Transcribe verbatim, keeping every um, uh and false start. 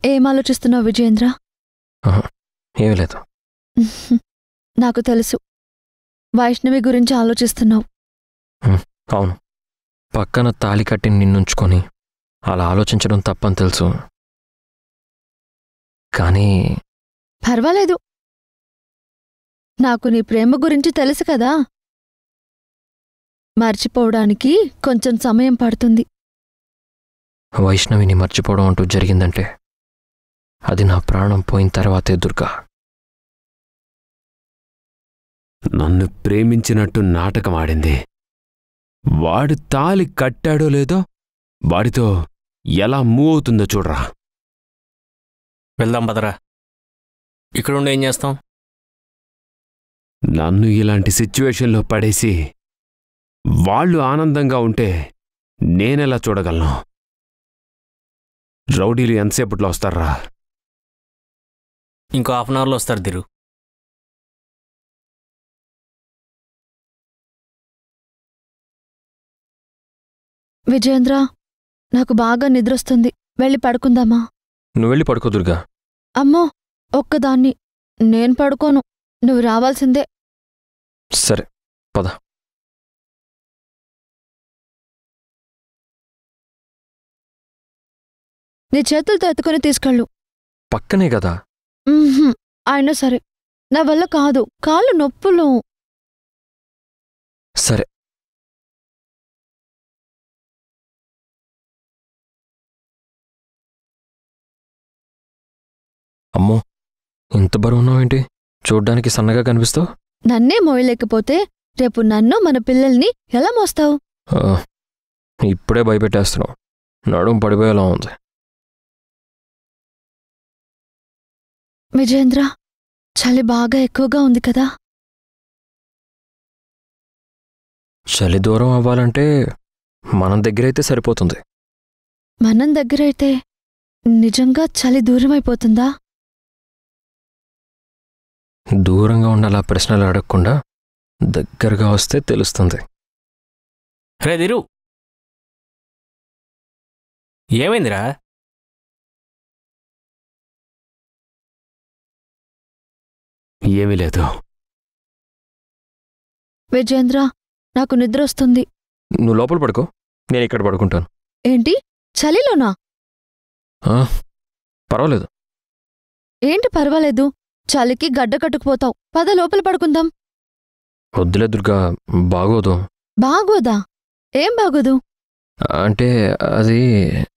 ఏం ఆలోచిస్తున్నావు విజయేంద్ర? ఏమీ లేదు. నాకు తెలుసు, వైష్ణవి గురించి ఆలోచిస్తున్నావు. అవును, పక్కన తాళి కట్టి నిన్నుంచుకొని అలా ఆలోచించడం తప్పని తెలుసు. కానీ పర్వాలేదు, నాకు నీ ప్రేమ గురించి తెలుసు కదా. మర్చిపోవడానికి కొంచెం సమయం పడుతుంది. వైష్ణవిని మర్చిపోవడం అంటూ జరిగిందంటే అది నా ప్రాణం పోయిన తర్వాతే దుర్గా. నన్ను ప్రేమించినట్టు నాటకం ఆడింది. వాడు తాలి కట్టాడో లేదో వాడితో ఎలా మూవ్ అవుతుందో చూడరా. వెళ్దాం పదరా, ఇక్కడుండి ఏం చేస్తాం? నన్ను ఇలాంటి సిచ్యువేషన్లో పడేసి వాళ్ళు ఆనందంగా ఉంటే నేనెలా చూడగలను? రౌడీలు ఎంతసేపట్లో వస్తారా? ఇంకో హాఫ్ అన్ అవర్లో వస్తారు దిరు. విజయేంద్ర, నాకు బాగా నిద్రొస్తుంది, వెళ్ళి పడుకుందామా? నువ్వు వెళ్ళి పడుకో దుర్గా. అమ్మో, ఒక్కదాన్ని నేను పడుకోను, నువ్వు రావాల్సిందే. సరే పద. నీ చేతులతో ఎత్తుకుని తీసుకెళ్ళు. పక్కనే కదా. అయినా సరే, నా వల్ల కాదు, కాళ్ళు నొప్పులు. సరే. అమ్మో, ఇంత బరువున్నావేంటి? చూడ్డానికి సన్నగా కనిపిస్తావు. నన్నే మోయలేకపోతే రేపు నన్ను మన పిల్లల్ని ఎలా మోస్తావు? ఇప్పుడే భయపెట్టేస్తున్నావు. నడుం పడిపోయేలా ఉంది. విజయేంద్ర, చలి బాగా ఎక్కువగా ఉంది కదా. చలి దూరం అవ్వాలంటే మనం దగ్గరైతే సరిపోతుంది. మనం దగ్గరైతే నిజంగా చలి దూరమైపోతుందా? దూరంగా ఉండాలా ప్రశ్నలు అడగకుండా దగ్గరగా వస్తే తెలుస్తుంది. రే దిరు, ఏమైందిరా? ఏమీ లేదు. విజయేంద్ర, నాకు నిద్ర వస్తుంది. నువ్వు లోపల పడుకో, నేను ఇక్కడ పడుకుంటాను. ఏంటి, చలిలోనా? పర్వాలేదు. ఏంటి పర్వాలేదు? చలికి గడ్డ కట్టుకుపోతావు. పద లోపల పడుకుందాం. వద్దులే దుర్గా, బాగోదు. బాగోదా? ఏం బాగోదు? అంటే అది